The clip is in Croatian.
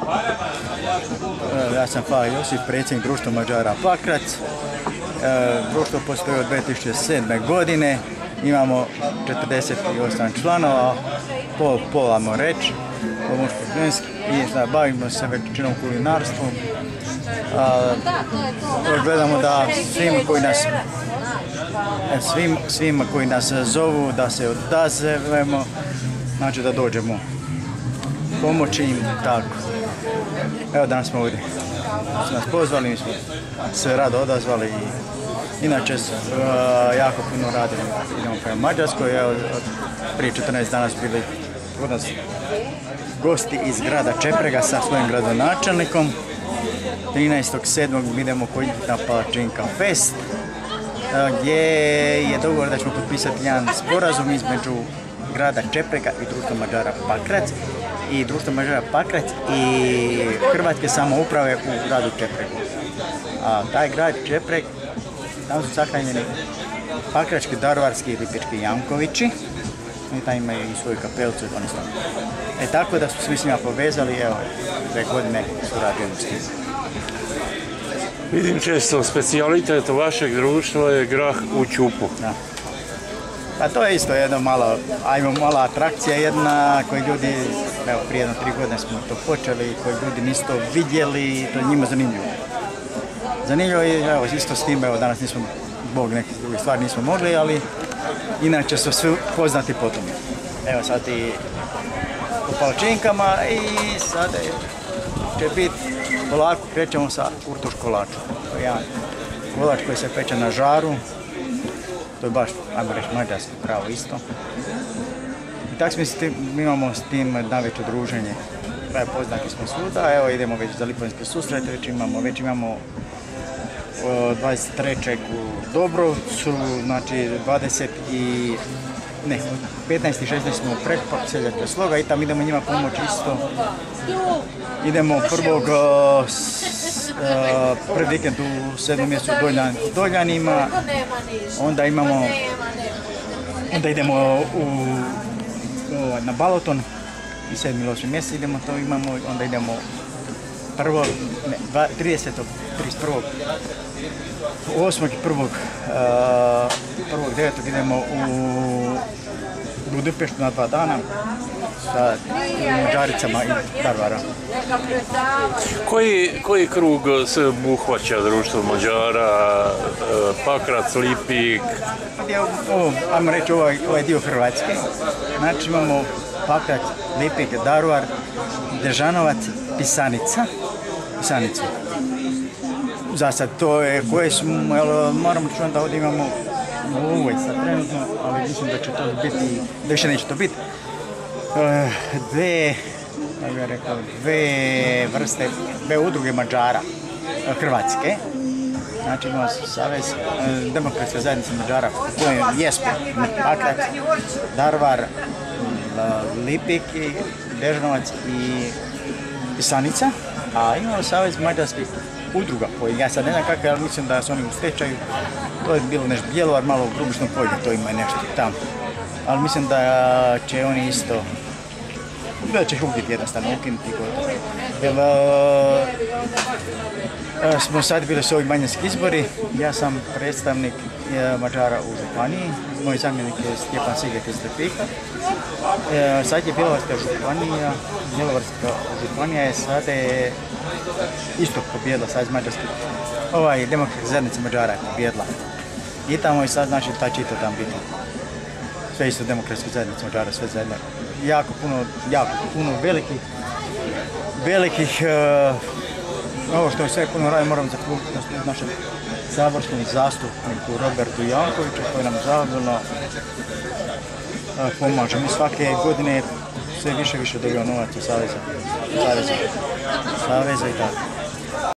Ja sam Faha Josip, predsjednik društva Mađara Pakrac. Društvo postoji od 2007. godine. Imamo 48 članova, pola mo reći, muško-ženski, i bavimo se većinom kulinarstvom. Gledamo da svima koji nas zovu, da se odazovemo, znači da dođemo pomoći im, tako. Evo danas smo ovdje, su nas pozvali, mi smo se rado odazvali i inače jako puno radimo, idemo prema Mađarskoj, evo prije 14 dana su bili kod nas gosti iz grada Čeprega sa svojim gradonačelnikom. 13.7. idemo kod njih na Palačinka Fest, gdje je dogovor da ćemo potpisati jedan sporazum između grada Čeprega i društva Mađara Pakrac i društva Mađara Pakrac i Hrvatske samouprave u gradu Čepregu. A taj grad Čepreg, tamo su sahranjeni pakrački, daruvarski i lipički Jankovići. Oni tamo imaju i svoju kapelcu i odnosno. Tako da su svi s njima povezali, evo, 2 godine surađujemo s njima. Vidim često, specijalitet vašeg društva je grah u ćupu. Da. Pa to je isto jedna mala atrakcija jedna koju ljudi, evo prije 3 godine smo to počeli, koji ljudi nisu to vidjeli, to je njima zanimljivo. Zanimljivo je, evo, isto s tim, evo, danas nismo, zbog nekih drugih stvari nismo mogli, ali inače su svi poznati po tome. Evo sad i u Palačinkama i sad će biti, polako krećemo sa kurtuš kolačom. To je jedan kolač koji se peče na žaru, to je baš, ajmo reći, mađarski pravo isto. I tako mi imamo s tim najveće druženje. Poznati smo svuda, evo idemo već za lipanjske susrete, već imamo 23. u Dobrovcu, znači 15. i 16. smo preko Seljačka Sloga i tam idemo njima pomoći isto. Idemo pred vikend u 7. mjesecu u Doljanima, onda idemo na Baloton i 7. ili 8. mjesec idemo, to imamo, onda idemo 31. 8. i 1.9. idemo u Budipeštu na 2 dana sa Mađaricama i Darvara. Koji krug se obuhvaća društvo Mađara, Pakrac, Lipik? Ajmo reći ovaj dio Hrvatske. Znači imamo Pakrac, Lipik, Daruvar, Dežanovac, Pisanicu. Za sad to je koje smo, moramo čuti da ovdje imamo ovo je sad trenutno, ali mislim da će to biti, da više neće to biti. Dve udruge Mađara Hrvatske. Znači imamo Savez Demokratska zajednica Mađara u kojem jesmo Pakrac, Darvar, Lipik, Dežanovac i Pisanica, a imamo Savez mađarskih udruga koji ja sad ne znam kakve, ali mislim da su oni u stečaju. To je bilo nešto Bjelovar, malo u Grubišnom polju, to ima nešto tamo. Ali mislim da će oni isto, da će ih ukinuti jednostavno, ukinuti gotovo. Jer smo sad bili su ovi manjinski izbori, ja sam predstavnik Mađara u županiji, moj zamjenik je Stjepan Siget iz Lipika. Sad je Bjelovarska županija je sada isto pobjedila, sad je Mađarski, Demokratska zajednica Mađara je pobjedila. I tamo je sad, znači, ta čita tam biti. Sve isto Demokratska zajednica Mađara, sve zajedno. Jako puno velikih, ovo što je sve puno radi, moram zahvaliti našem saborskom zastupniku Robertu Jankoviću koji nam zavodno pomaže. Mi svake godine sve više dobio novac od Saveza i tako.